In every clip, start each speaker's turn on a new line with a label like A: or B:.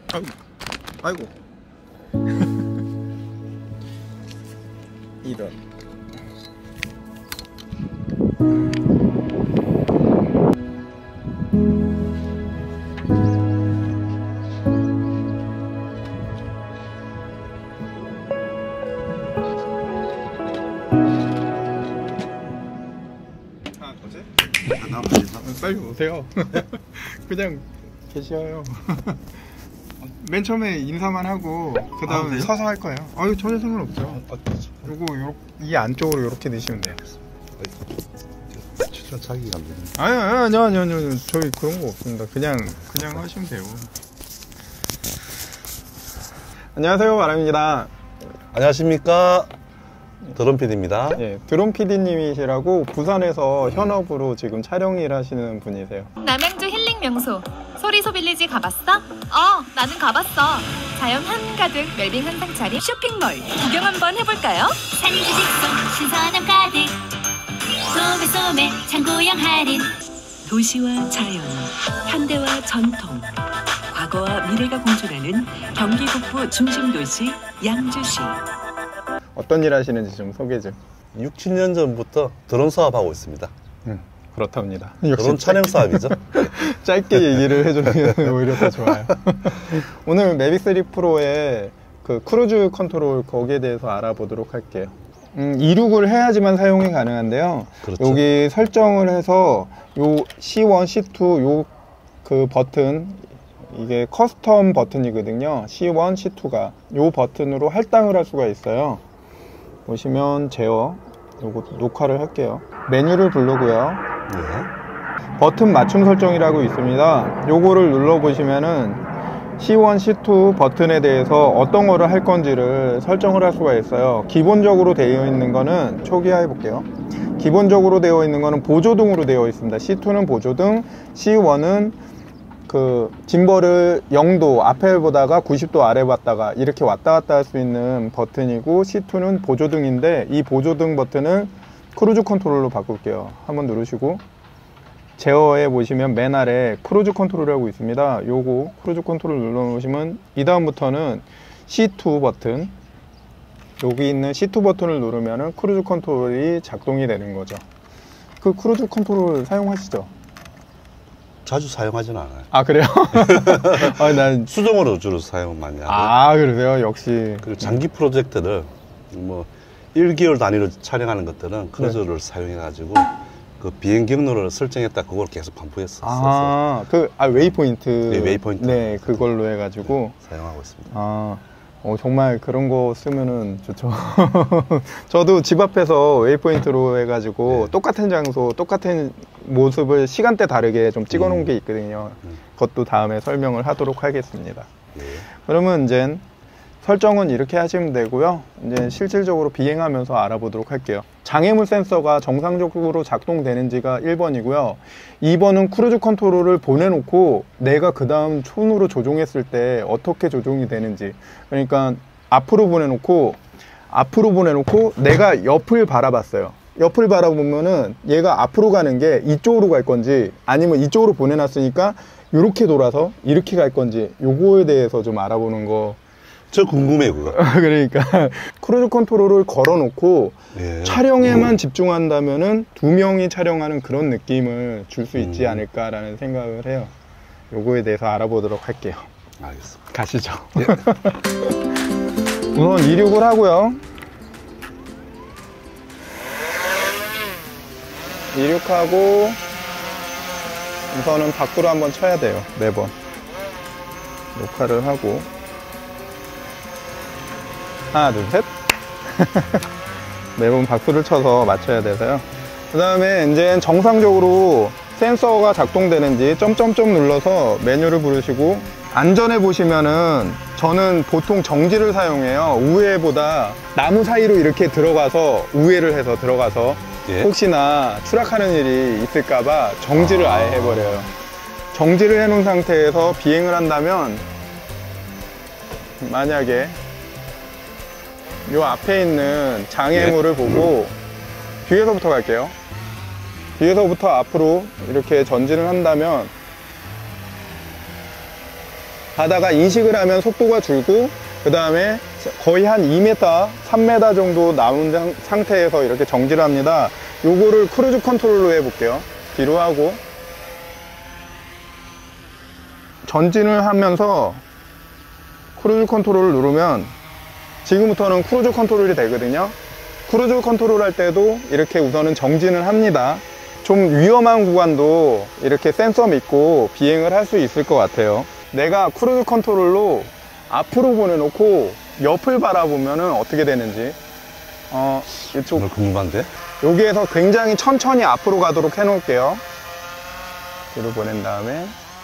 A: 아이고. 이런. 빨리 오세요. 그냥 계셔요. 맨 처음에 인사만 하고 그 다음에 서서 할 거예요. 아유 전혀 상관없죠. 요거 이 안쪽으로 이렇게 넣으시면 돼요.
B: 진짜 자기가 안 되네.
A: 아니요. 저희 그런 거 없습니다. 그냥 하시면 돼요. 안녕하세요, 마람입니다.
B: 안녕하십니까, 드론 PD입니다.
A: 예, 드론 PD님이시라고 부산에서 현업으로 지금 촬영 일 하시는 분이세요.
C: 남양주 힐링 명소 소리소 빌리지 가봤어? 나는 가봤어. 자연 한가득 웰빙 한상 차림 쇼핑몰 구경 한번 해볼까요?
D: 산이 주식속 신선함 가득 소매소매 창고형 할인.
E: 도시와 자연, 현대와 전통, 과거와 미래가 공존하는 경기 북부 중심도시 양주시.
A: 어떤 일 하시는지 좀 소개 좀.
B: 6, 7년 전부터 드론 사업하고 있습니다.
A: 그렇답니다.
B: 드론 촬영 사업이죠.
A: 짧게 얘기를 해주면 오히려 더 좋아요. 오늘 매빅3 프로의 그 크루즈 컨트롤 거기에 대해서 알아보도록 할게요. 2륙을 해야지만 사용이 가능한데요.
B: 그렇죠.
A: 여기 설정을 해서 요 C1, C2 요 그 버튼, 이게 커스텀 버튼이거든요. C1, C2가 요 버튼으로 할당을 할 수가 있어요. 보시면 제어, 요거 녹화를 할게요. 메뉴를 부르고요.
B: 네.
A: 버튼 맞춤 설정이라고 있습니다. 요거를 눌러보시면은 C1, C2 버튼에 대해서 어떤 거를 할 건지를 설정을 할 수가 있어요. 기본적으로 되어 있는 거는 초기화 해볼게요. 기본적으로 되어 있는 거는 보조등으로 되어 있습니다. C2는 보조등, C1은 그 짐벌을 0도 앞에 보다가 90도 아래 봤다가 이렇게 왔다 갔다 할 수 있는 버튼이고, C2는 보조등인데 이 보조등 버튼을 크루즈 컨트롤로 바꿀게요. 한번 누르시고 제어에 보시면 맨 아래 크루즈 컨트롤이라고 있습니다. 요거 크루즈 컨트롤 눌러 놓으시면 이 다음부터는 C2 버튼, 여기 있는 C2 버튼을 누르면은 크루즈 컨트롤이 작동이 되는 거죠. 그 크루즈 컨트롤 사용하시죠?
B: 자주 사용하진 않아요.
A: 아, 그래요? 난
B: 수동으로 주로 사용 많이 하고.
A: 아, 그러세요? 역시.
B: 그리고 장기 프로젝트를 뭐 1개월 단위로 촬영하는 것들은 크루즈를 사용해가지고 그 비행 경로를 설정했다 그걸 계속 반복했었어요.
A: 웨이포인트.
B: 네, 웨이포인트.
A: 네, 그걸로 해가지고.
B: 사용하고 있습니다.
A: 정말 그런 거 쓰면은 좋죠. 저도 집 앞에서 웨이포인트로 해가지고 똑같은 장소, 똑같은 모습을 시간대 다르게 좀 찍어 놓은 게 있거든요. 그것도 다음에 설명을 하도록 하겠습니다.
B: 네.
A: 그러면 이제 설정은 이렇게 하시면 되고요. 이제 실질적으로 비행하면서 알아보도록 할게요. 장애물 센서가 정상적으로 작동되는지가 1번이고요. 2번은 크루즈 컨트롤을 보내놓고 내가 그 다음 손으로 조종했을 때 어떻게 조종이 되는지. 그러니까 앞으로 보내놓고 내가 옆을 바라봤어요. 옆을 바라보면은 얘가 앞으로 가는 게 이쪽으로 갈 건지 아니면 이쪽으로 보내놨으니까 이렇게 돌아서 이렇게 갈 건지, 요거에 대해서 좀 알아보는 거.
B: 저 궁금해요, 그거.
A: 그러니까 크루즈 컨트롤을 걸어놓고 촬영에만 집중한다면은 두 명이 촬영하는 그런 느낌을 줄 수 있지 않을까라는 생각을 해요. 요거에 대해서 알아보도록 할게요.
B: 알겠습니다.
A: 가시죠. 우선 이륙을 하고요. 이륙하고 우선은 밖으로 한번 쳐야 돼요. 매번 녹화를 하고 하나 둘 셋. 매번 박수를 쳐서 맞춰야 돼서요. 그 다음에 이제 정상적으로 센서가 작동되는지 점점점 눌러서 메뉴를 부르시고, 안전해 보시면은 저는 보통 정지를 사용해요. 우회보다 나무 사이로 이렇게 들어가서 우회를 해서 들어가서 혹시나 추락하는 일이 있을까봐 정지를 아예 해버려요. 정지를 해놓은 상태에서 비행을 한다면 만약에 요 앞에 있는 장애물을 보고 뒤에서부터 갈게요. 뒤에서부터 앞으로 이렇게 전진을 한다면 가다가 인식을 하면 속도가 줄고, 그 다음에 거의 한 2m, 3m 정도 남은 상태에서 이렇게 정지를 합니다. 요거를 크루즈 컨트롤로 해볼게요. 뒤로 하고 전진을 하면서 크루즈 컨트롤을 누르면 지금부터는 크루즈 컨트롤이 되거든요. 크루즈 컨트롤 할 때도 이렇게 우선은 정진을 합니다. 좀 위험한 구간도 이렇게 센서 믿고 비행을 할 수 있을 것 같아요. 내가 크루즈 컨트롤로 앞으로 보내놓고 옆을 바라보면 어떻게 되는지, 이쪽
B: 정말 궁금한데?
A: 여기에서 굉장히 천천히 앞으로 가도록 해 놓을게요. 뒤로 보낸 다음에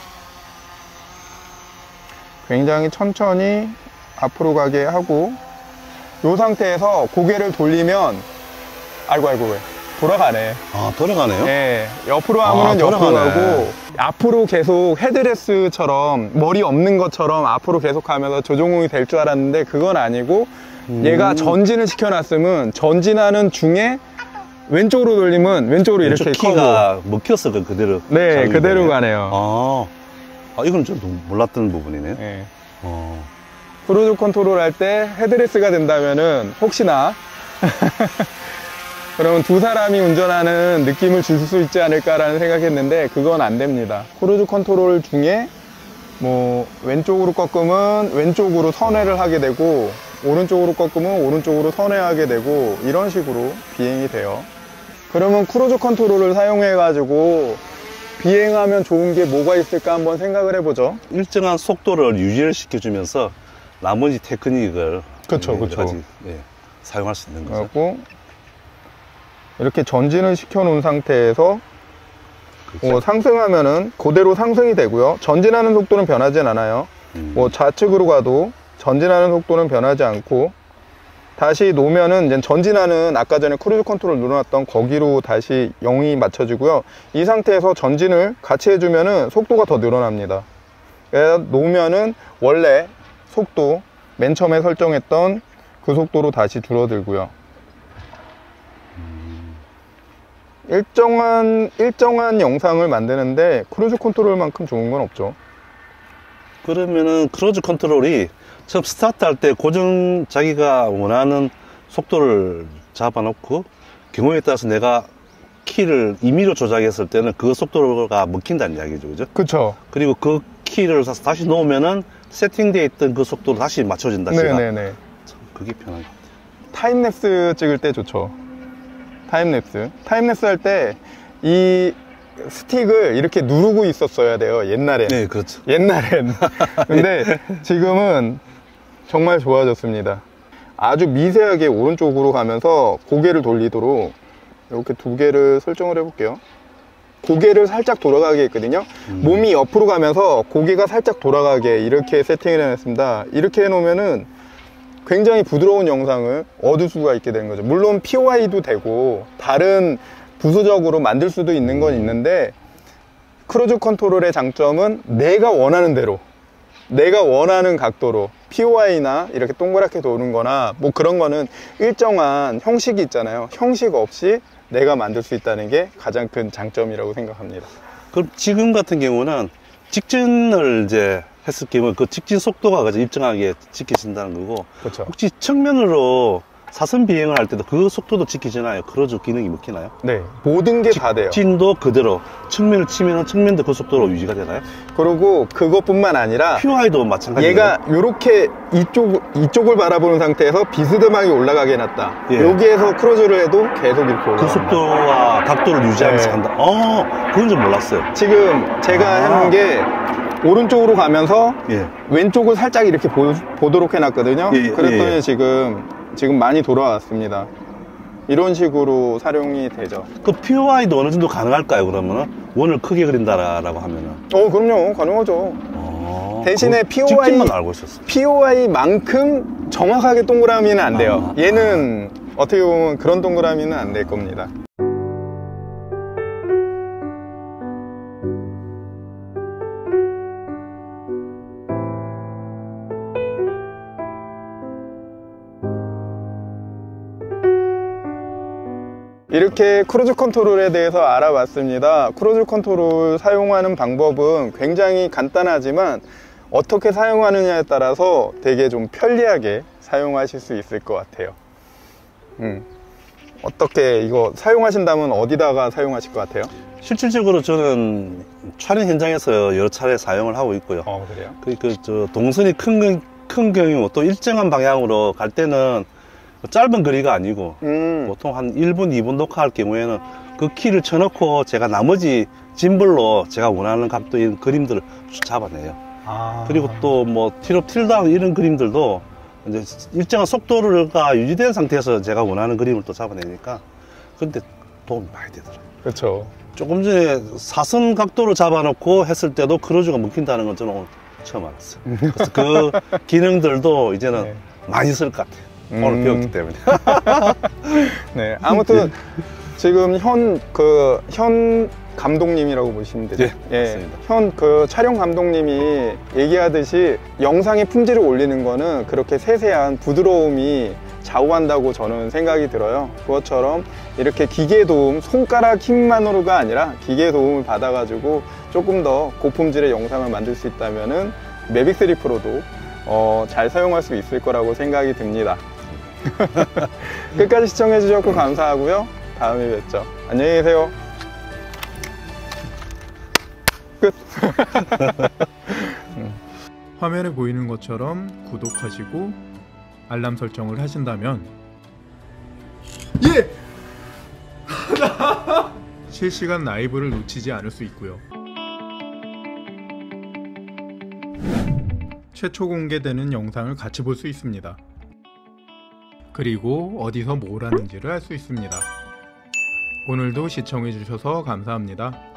A: 굉장히 천천히 앞으로 가게 하고, 이 상태에서 고개를 돌리면 아이고 돌아가네.
B: 아, 돌아가네요?
A: 네, 옆으로 하면은 옆으로
B: 돌아가네.
A: 가고, 앞으로 계속 헤드레스처럼 머리 없는 것처럼 앞으로 계속 가면서 조종이 될 줄 알았는데 그건 아니고, 얘가 전진을 시켜놨으면 전진하는 중에 왼쪽으로 돌리면 왼쪽으로 이렇게
B: 왼쪽 키가 먹혔어, 그대로.
A: 네,
B: 작용이
A: 그대로
B: 되네.
A: 가네요.
B: 이건 좀 몰랐던 부분이네요.
A: 네.
B: 어.
A: 크루즈 컨트롤 할 때 헤드레스가 된다면은 혹시나 그러면 두 사람이 운전하는 느낌을 줄 수 있지 않을까라는 생각했는데 그건 안 됩니다. 크루즈 컨트롤 중에 뭐 왼쪽으로 꺾으면 왼쪽으로 선회를 하게 되고, 오른쪽으로 꺾으면 오른쪽으로 선회하게 되고, 이런 식으로 비행이 돼요. 그러면 크루즈 컨트롤을 사용해 가지고 비행하면 좋은 게 뭐가 있을까 한번 생각을 해보죠.
B: 일정한 속도를 유지를 시켜주면서 나머지 테크닉을
A: 그쵸.
B: 사용할 수 있는 거죠.
A: 그래갖고 이렇게 전진을 시켜 놓은 상태에서 상승하면은 그대로 상승이 되고요. 전진하는 속도는 변하진 않아요. 뭐 좌측으로 가도 전진하는 속도는 변하지 않고, 다시 놓으면은 이제 전진하는 아까 전에 크루즈 컨트롤 눌러놨던 거기로 다시 0이 맞춰지고요. 이 상태에서 전진을 같이 해주면은 속도가 더 늘어납니다. 그래서 놓으면은 원래 속도 맨 처음에 설정했던 그 속도로 다시 줄어들고요. 일정한 영상을 만드는데 크루즈 컨트롤만큼 좋은 건 없죠.
B: 그러면은 크루즈 컨트롤이 처음 스타트 할 때 고정 자기가 원하는 속도를 잡아놓고, 경우에 따라서 내가 키를 임의로 조작했을 때는 그 속도가 먹힌다는 이야기죠, 그죠?
A: 그쵸.
B: 그리고 그 키를 다시 놓으면은 세팅되어 있던 그 속도로 다시 맞춰진다.
A: 네네네.
B: 참 그게 편한 것 같아요.
A: 타임랩스 찍을 때 좋죠. 타임랩스 할 때 이 스틱을 이렇게 누르고 있었어야 돼요, 옛날엔.
B: 네, 그렇죠.
A: 옛날엔. 근데 지금은 정말 좋아졌습니다. 아주 미세하게 오른쪽으로 가면서 고개를 돌리도록 이렇게 두 개를 설정을 해볼게요. 고개를 살짝 돌아가게 했거든요. 몸이 옆으로 가면서 고개가 살짝 돌아가게 이렇게 세팅을 해놨습니다. 이렇게 해놓으면은 굉장히 부드러운 영상을 얻을 수가 있게 되는 거죠. 물론 POI도 되고 다른 부수적으로 만들 수도 있는 건 있는데, 크루즈 컨트롤의 장점은 내가 원하는 대로, 내가 원하는 각도로 POI나 이렇게 동그랗게 도는 거나 뭐 그런 거는 일정한 형식이 있잖아요. 형식 없이 내가 만들 수 있다는 게 가장 큰 장점이라고 생각합니다.
B: 그럼 지금 같은 경우는 직진을 이제 했을 경우 그 직진 속도가 일정하게 지켜진다는 거고,
A: 그렇죠.
B: 혹시 측면으로 사선 비행을 할 때도 그 속도도 지켜지나요? 크루즈 기능이 먹히나요?
A: 네, 모든 게 다 돼요.
B: 직진도 그대로, 측면을 치면은 측면도 그 속도로 유지가 되나요?
A: 그리고 그것뿐만 아니라
B: POI도 마찬가지예요.
A: 얘가 이렇게 이쪽을 바라보는 상태에서 비스듬하게 올라가게 해놨다.
B: 예.
A: 여기에서 크루즈를 해도 계속 이렇게 올라간다.
B: 그 속도와 각도를 유지하면서
A: 네.
B: 간다. 그건 좀 몰랐어요.
A: 지금 제가 해놓은 게 오른쪽으로 가면서
B: 예.
A: 왼쪽을 살짝 이렇게 보도록 해놨거든요.
B: 예,
A: 그랬더니
B: 예.
A: 지금 많이 돌아왔습니다. 이런 식으로 사용이 되죠.
B: 그 POI도 어느 정도 가능할까요, 그러면은? 원을 크게 그린다라고 하면은.
A: 그럼요. 가능하죠. 대신에
B: 직진만 알고 있었어요.
A: POI만큼 정확하게 동그라미는 안 돼요. 얘는 어떻게 보면 그런 동그라미는 안 될 겁니다. 이렇게 크루즈 컨트롤에 대해서 알아봤습니다. 크루즈 컨트롤 사용하는 방법은 굉장히 간단하지만 어떻게 사용하느냐에 따라서 되게 좀 편리하게 사용하실 수 있을 것 같아요. 어떻게 이거 사용하신다면 어디다가 사용하실 것 같아요?
B: 실질적으로 저는 촬영 현장에서 여러 차례 사용을 하고 있고요.
A: 그래요?
B: 동선이 큰 경우 또 일정한 방향으로 갈 때는 짧은 거리가 아니고 보통 한 1분, 2분 녹화할 경우에는 그 키를 쳐놓고 제가 나머지 짐벌로 제가 원하는 각도의 그림들을 잡아내요. 그리고 또 뭐 틸업, 틸다운 이런 그림들도 이제 일정한 속도가 유지된 상태에서 제가 원하는 그림을 또 잡아내니까 근데 도움이 많이 되더라고요.
A: 그렇죠.
B: 조금 전에 사선 각도로 잡아놓고 했을 때도 크루즈가 먹힌다는 건 저는 오늘 처음 알았어요. 그래서 그 기능들도 이제는
A: 네.
B: 많이 쓸 것 같아요. 오늘 배웠기 때문에.
A: 네, 아무튼 지금 현 감독님이라고 보시면 되죠.
B: 네, 맞습니다.
A: 현 촬영 감독님이 얘기하듯이 영상의 품질을 올리는 거는 그렇게 세세한 부드러움이 좌우한다고 저는 생각이 들어요. 그것처럼 이렇게 기계 도움, 손가락 힘만으로가 아니라 기계 도움을 받아가지고 조금 더 고품질의 영상을 만들 수 있다면은 매빅 3 프로도 잘 사용할 수 있을 거라고 생각이 듭니다. 끝까지 시청해 주셔서 감사하고요. 다음에 뵙죠. 안녕히 계세요. 끝. 화면에 보이는 것처럼 구독하시고 알람 설정을 하신다면 실시간 라이브를 놓치지 않을 수 있고요. 최초 공개되는 영상을 같이 볼 수 있습니다. 그리고 어디서 뭘 하는지를 알 수 있습니다. 오늘도 시청해 주셔서 감사합니다.